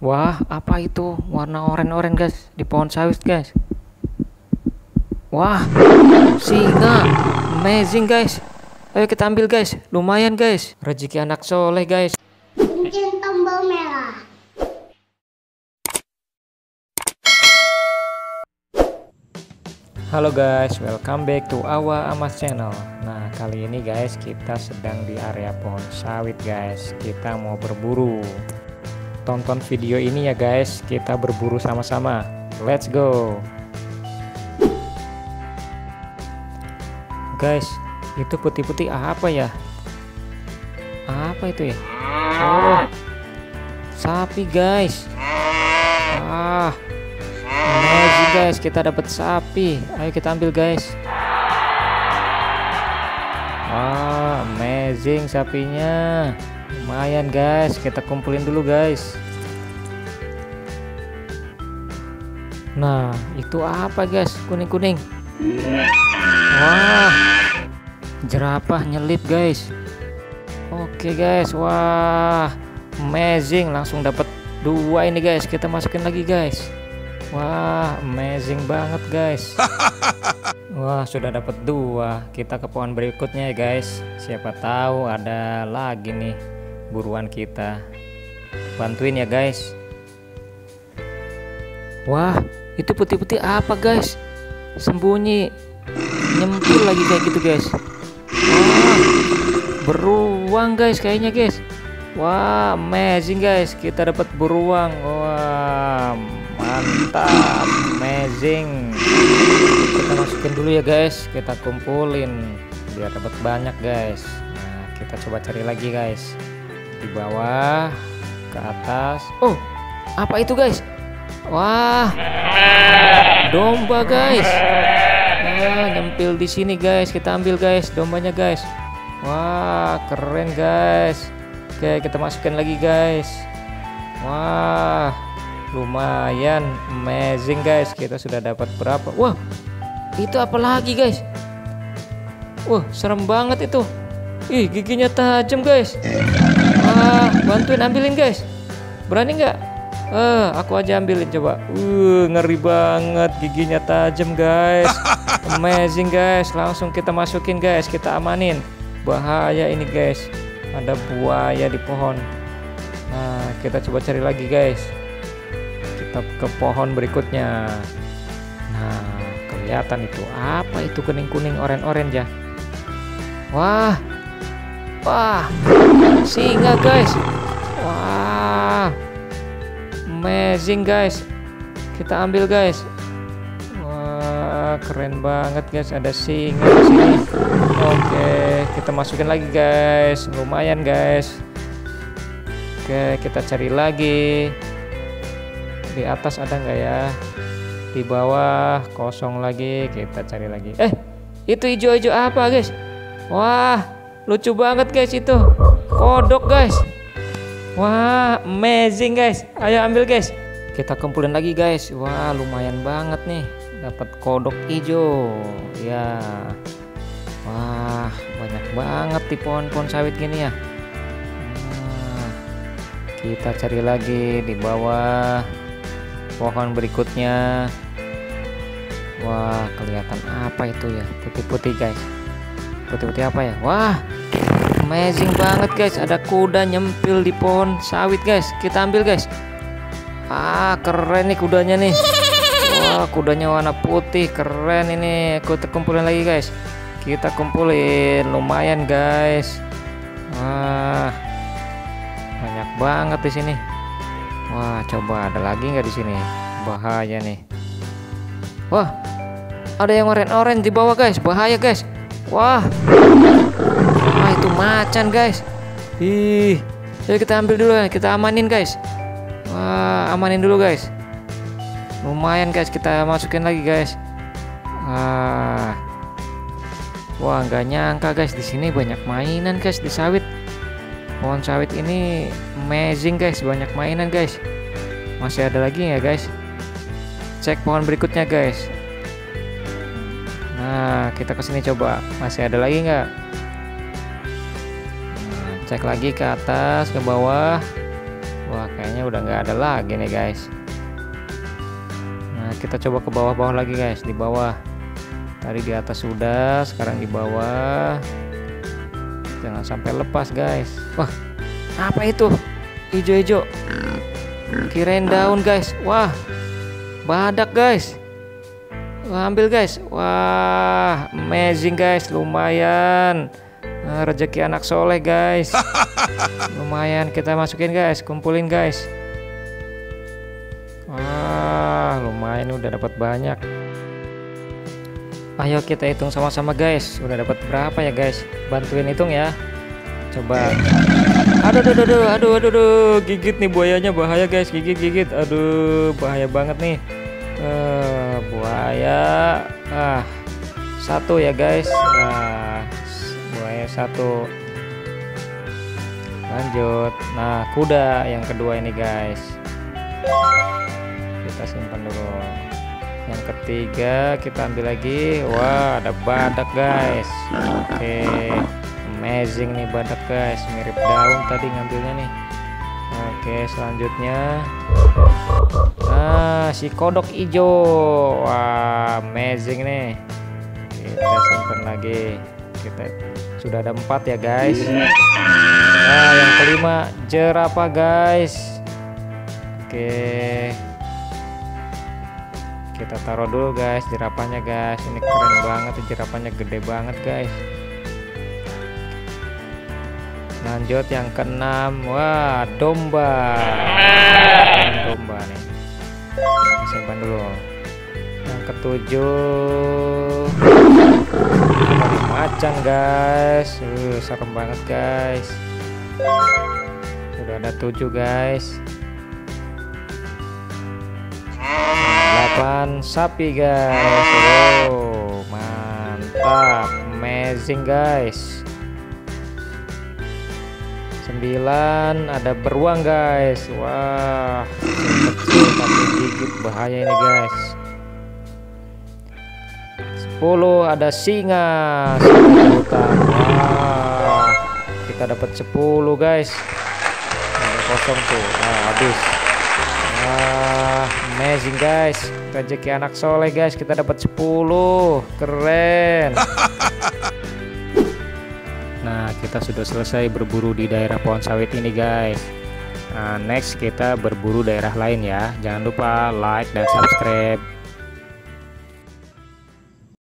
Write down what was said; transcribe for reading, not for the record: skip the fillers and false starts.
Wah, apa itu? Warna oranye-oranye guys, di pohon sawit guys. Wah, singa. Amazing guys. Ayo kita ambil guys. Lumayan guys. Rezeki anak soleh guys. Pencet tombol merah. Halo guys, welcome back to our Amas channel. Nah, kali ini guys kita sedang di area pohon sawit guys. Kita mau berburu. Tonton video ini ya guys, kita berburu sama-sama. Let's go. Guys, itu putih-putih apa ya? Apa itu ya? Oh, sapi guys. Amazing guys, kita dapat sapi. Ayo kita ambil guys. Amazing sapinya. Lumayan guys, kita kumpulin dulu guys. Nah, itu apa guys? Kuning-kuning. Wah, jerapah nyelip guys. Oke guys, wah, amazing. Langsung dapat 2 ini guys. Kita masukin lagi guys. Wah, amazing banget guys. Wah, sudah dapat 2. Kita ke pohon berikutnya ya guys. Siapa tahu ada lagi nih buruan kita. Bantuin ya guys. Wah, itu putih-putih apa guys? Sembunyi, nyempil lagi kayak gitu guys. Wah, beruang guys kayaknya guys. Wah, amazing guys. Kita dapat beruang. Wah, mantap, amazing. Kita masukin dulu ya guys. Kita kumpulin biar dapat banyak guys. Nah, kita coba cari lagi guys. Di bawah, ke atas. Oh, apa itu guys? Wah, domba guys. Wah, nyempil di sini guys. Kita ambil guys dombanya guys. Wah, keren guys. Oke, kita masukkan lagi guys. Wah, lumayan, amazing guys. Kita sudah dapat berapa? Wah, itu apa lagi guys? Wah, serem banget itu. Ih, giginya tajam guys. Wah, bantuin ambilin guys. Berani nggak? Aku aja ambilin coba. Ngeri banget, giginya tajam guys. Amazing guys. Langsung kita masukin guys. Kita amanin. Bahaya ini guys. Ada buaya di pohon. Nah, kita coba cari lagi guys. Kita ke pohon berikutnya. Nah, kelihatan itu. Apa itu kuning-kuning orange-orange ya? Wah. Wah. Singa guys. Wah. Amazing guys. Kita ambil guys. Wah, keren banget guys. Ada singa di sini. Oke, kita masukin lagi guys. Lumayan guys. Oke, kita cari lagi. Di atas ada nggak ya? Di bawah kosong lagi. Kita cari lagi. Itu hijau-hijau apa guys? Wah, lucu banget guys itu. Kodok guys. Wah, amazing guys. Ayo ambil guys. Kita kumpulin lagi guys. Wah, lumayan banget nih. Dapat kodok hijau. Ya. Wah, banyak banget di pohon-pohon sawit gini ya. Nah, kita cari lagi di bawah pohon berikutnya. Wah, kelihatan apa itu ya? Putih-putih guys. Putih-putih apa ya? Wah, amazing banget guys. Ada kuda nyempil di pohon sawit guys. Kita ambil guys. Keren nih kudanya nih. Wah, kudanya warna putih. Keren ini. Kita kumpulin lagi guys. Kita kumpulin. Lumayan guys. Wah, banyak banget di sini. Wah, coba ada lagi nggak di sini? Bahaya nih. Wah, ada yang orange-orange di bawah guys. Bahaya guys. Wah, itu macan guys. Ih, yuk kita ambil dulu ya. Kita amanin guys. Wah, amanin dulu guys. Lumayan guys, kita masukin lagi guys. Wah, nggak nyangka guys, di sini banyak mainan guys di sawit. Pohon sawit ini amazing guys, banyak mainan guys. Masih ada lagi ya guys? Cek pohon berikutnya guys. Nah, kita kesini coba. Masih ada lagi nggak? Nah, cek lagi ke atas, ke bawah. Wah, kayaknya kayaknya udah nggak ada lagi nih guys. Nah, kita coba ke bawah-bawah lagi guys. Di bawah tadi di atas sudah, sekarang di bawah. Jangan sampai lepas guys. Wah, apa itu hijau-hijau? Kirain daun guys. Wah, badak guys. Wah, ambil guys. Wah, amazing guys, lumayan. Nah, rezeki anak soleh guys. Lumayan, kita masukin guys, kumpulin guys. Wah, lumayan udah dapat banyak. Ayo kita hitung sama-sama guys. Udah dapat berapa ya guys? Bantuin hitung ya. Coba. Aduh, gigit nih buayanya, bahaya guys, gigit. Aduh, bahaya banget nih. Buaya. Satu ya guys. Buaya satu. Lanjut. Nah, kuda yang kedua ini guys. Kita simpan dulu. Yang ketiga kita ambil lagi. Wah, ada badak guys. Oke, amazing nih badak guys, mirip daun tadi ngambilnya nih. Oke, selanjutnya si kodok hijau. Wah, amazing nih. Kita simpan lagi. Kita sudah ada 4 ya guys. Nah, yang kelima jerapah guys. Oke, kita taruh dulu guys jerapahnya guys. Ini keren banget, jerapahnya gede banget guys. Lanjut yang keenam. Wah, domba. Domba nih, kita simpan dulu. Yang ketujuh ada macan guys. Serem banget guys. Sudah ada 7 guys. 8 sapi guys. Oh, mantap, amazing guys. 9 ada beruang guys. Wah, kecil tapi gigit, bahaya ini guys. 10 ada singa hutan. Wah, kita dapat 10 guys. Ada kosong tuh. Habis. Wah, amazing guys, rezeki anak soleh guys, kita dapat 10. Keren. Nah, kita sudah selesai berburu di daerah pohon sawit ini guys. Nah, next kita berburu daerah lain ya. Jangan lupa like dan subscribe.